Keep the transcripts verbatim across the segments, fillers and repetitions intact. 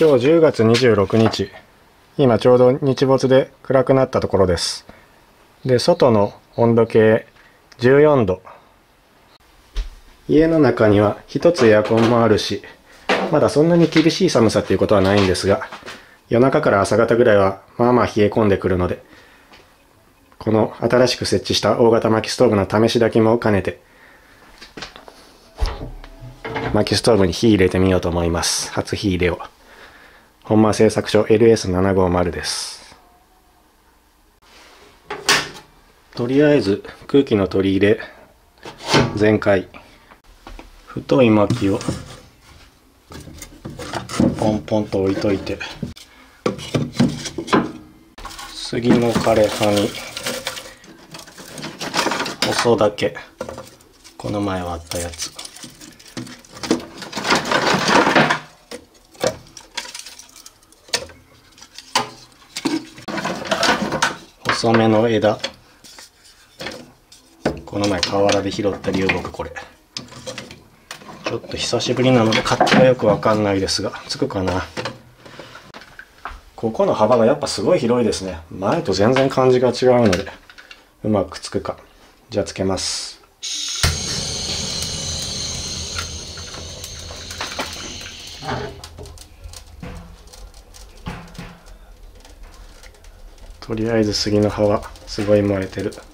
今日じゅうがつにじゅうろくにち、今ちょうど日没で暗くなったところです。で、外の温度計じゅうよんど。家の中には一つエアコンもあるし、まだそんなに厳しい寒さっていうことはないんですが、夜中から朝方ぐらいはまあまあ冷え込んでくるので、この新しく設置した大型薪ストーブの試し炊きも兼ねて、薪ストーブに火入れてみようと思います。初火入れを。本間製作所 エルエスななごーまる です。とりあえず空気の取り入れ全開。太い薪をポンポンと置いといて、杉の枯葉に細竹、この前割ったやつ、細めの枝、この前河原で拾った流木、これちょっと久しぶりなので勝手がよくわかんないですが、つくかな。ここの幅がやっぱすごい広いですね。前と全然感じが違うのでうまくつくか。じゃあつけます。とりあえず杉の葉はすごい燃えてる。ち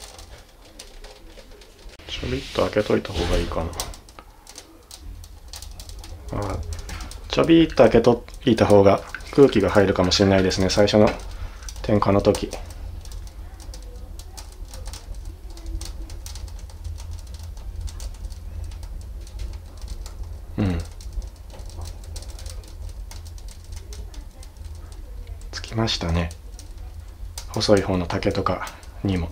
ょびっと開けといた方がいいかな。ああ、ちょびっと開けといた方が空気が入るかもしれないですね、最初の点火の時。うん、つきましたね。細い方の竹とかにも。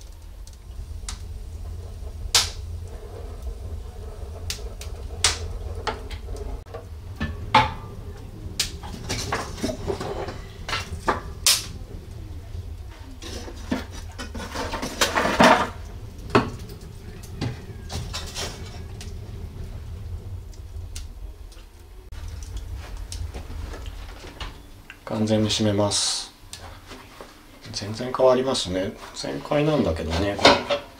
完全に閉めます。全然変わりますね。全開なんだけどね、これ。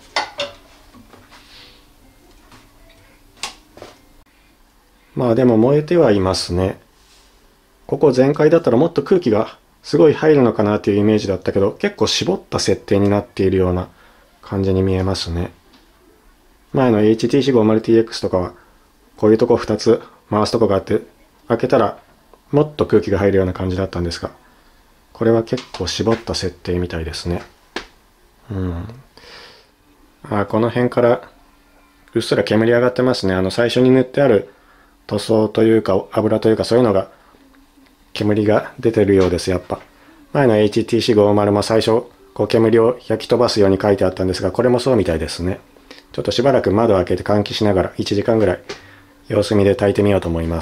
まあでも燃えてはいますね。ここ全開だったらもっと空気がすごい入るのかなっていうイメージだったけど、結構絞った設定になっているような感じに見えますね。前の エイチティーシーごじゅうティーエックス とかはこういうとこふたつ回すとこがあって、開けたらもっと空気が入るような感じだったんですが、これは結構絞った設定みたいですね。うん。あ、この辺からうっすら煙上がってますね。あの最初に塗ってある塗装というか油というかそういうのが煙が出てるようです。やっぱ前の エイチティーシーごじゅう も最初こう煙を焼き飛ばすように書いてあったんですが、これもそうみたいですね。ちょっとしばらく窓を開けて換気しながらいちじかんぐらい様子見で炊いてみようと思います。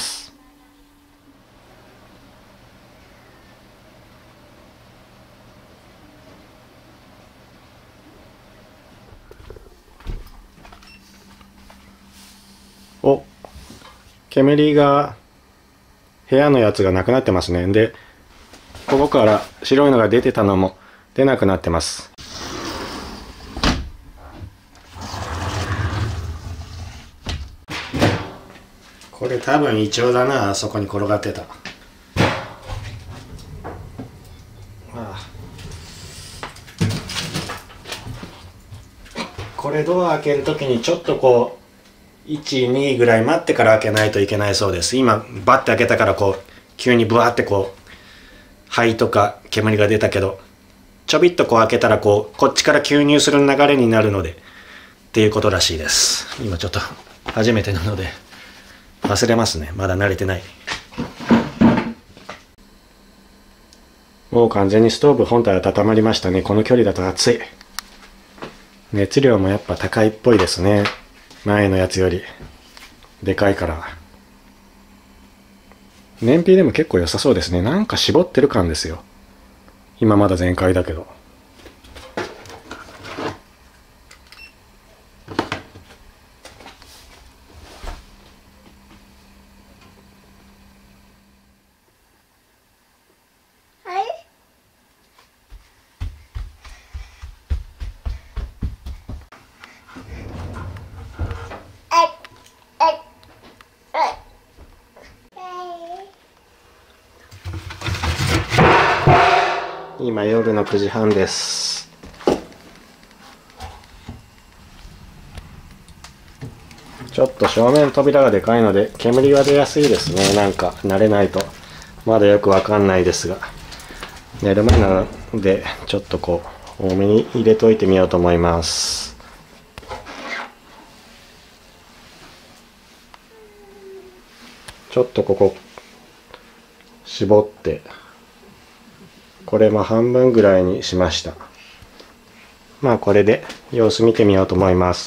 お、煙が部屋のやつがなくなってますね。で、ここから白いのが出てたのも出なくなってます。これ多分イチョウだな、あそこに転がってた。ああ、これドア開けるときにちょっとこういち、にぐらい待ってから開けないといけないそうです。今バッて開けたからこう急にブワーってこう灰とか煙が出たけど、ちょびっとこう開けたらこうこっちから吸入する流れになるのでっていうことらしいです。今ちょっと初めてなので忘れますね。まだ慣れてない。もう完全にストーブ本体は温まりましたね。この距離だと熱い。熱量もやっぱ高いっぽいですね。前のやつよりでかいから。燃費でも結構良さそうですね。なんか絞ってる感ですよ。今まだ全開だけど。 今夜のくじはんです。ちょっと正面扉がでかいので煙が出やすいですね。なんか慣れないとまだよくわかんないですが、寝る前なのでちょっとこう多めに入れといてみようと思います。ちょっとここ絞って、これも半分ぐらいにしました。まあこれで様子見てみようと思います。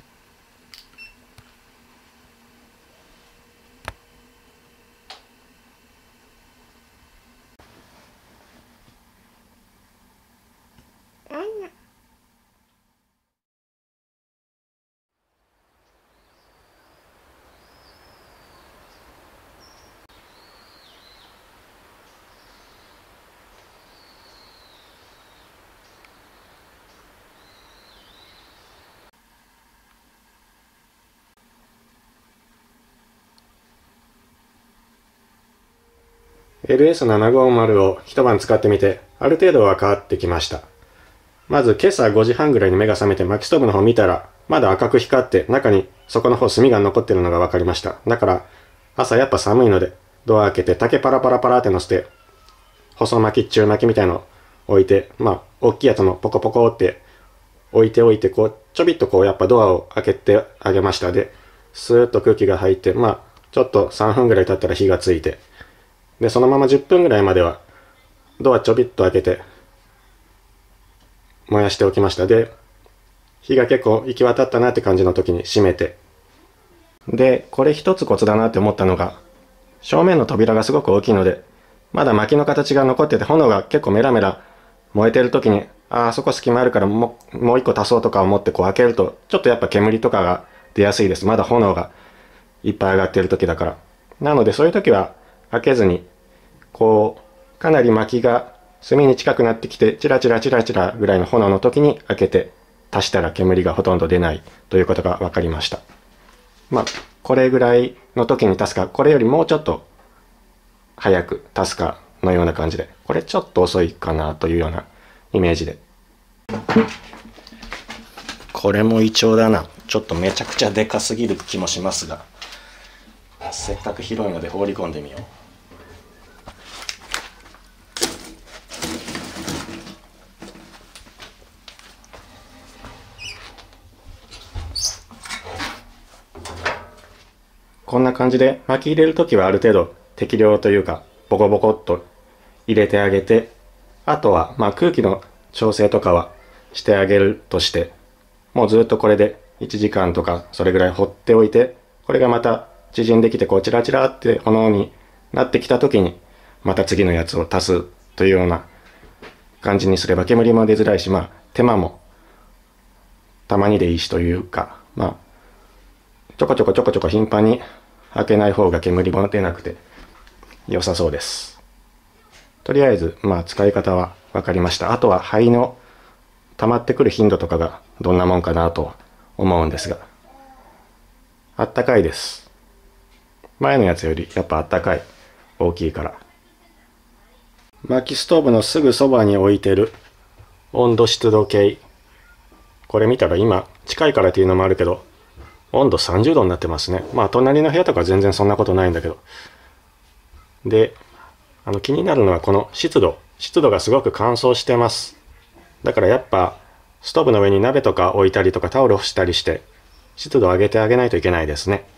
エルエスななごーまる を一晩使ってみて、ある程度は変わってきました。まず今朝ごじはんぐらいに目が覚めて薪ストーブの方見たら、まだ赤く光って中に底の方炭が残ってるのが分かりました。だから朝やっぱ寒いのでドア開けて竹パラパラパラって乗せて、細薪中薪みたいの置いて、まあ大きいやつのポコポコって置いておいて、こうちょびっとこうやっぱドアを開けてあげました。で、スーッと空気が入って、まあちょっとさんぷんぐらい経ったら火がついて、で、そのままじゅっぷんぐらいまではドアちょびっと開けて燃やしておきました。で、火が結構行き渡ったなって感じの時に閉めて、で、これ一つコツだなって思ったのが、正面の扉がすごく大きいので、まだ薪の形が残ってて炎が結構メラメラ燃えてる時に、ああそこ隙間あるからもうもう一個足そうとか思ってこう開けると、ちょっとやっぱ煙とかが出やすいです。まだ炎がいっぱい上がってる時だから。なのでそういう時は開けずに、こうかなり薪が炭に近くなってきてチラチラチラチラぐらいの炎の時に開けて足したら煙がほとんど出ないということが分かりました。まあこれぐらいの時に足すか、これよりもうちょっと早く足すかのような感じで、これちょっと遅いかなというようなイメージで。これもイチョウだな。ちょっとめちゃくちゃでかすぎる気もしますが、せっかく広いので放り込んでみよう。こんな感じで薪入れるときはある程度適量というかボコボコっと入れてあげて、あとはまあ空気の調整とかはしてあげるとして、もうずっとこれでいちじかんとかそれぐらい放っておいて、これがまた縮んできてこうチラチラって炎になってきたときにまた次のやつを足すというような感じにすれば煙も出づらいし、まあ手間もたまにでいいしというか、まあちょこちょこちょこちょこ頻繁に開けない方が煙も出なくて良さそうです。とりあえずまあ使い方は分かりました。あとは灰の溜まってくる頻度とかがどんなもんかなと思うんですが、あったかいです。前のやつよりやっぱあったかい。大きいから。薪ストーブのすぐそばに置いてる温度湿度計、これ見たら今近いからっていうのもあるけど温度さんじゅうどになってますね。まあ隣の部屋とか全然そんなことないんだけど。で、あの気になるのはこの湿度。湿度がすごく乾燥してます。だからやっぱストーブの上に鍋とか置いたりとかタオル干したりして湿度を上げてあげないといけないですね。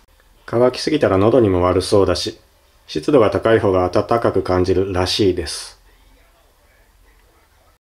乾きすぎたら喉にも悪そうだし、湿度が高い方が暖かく感じるらしいです。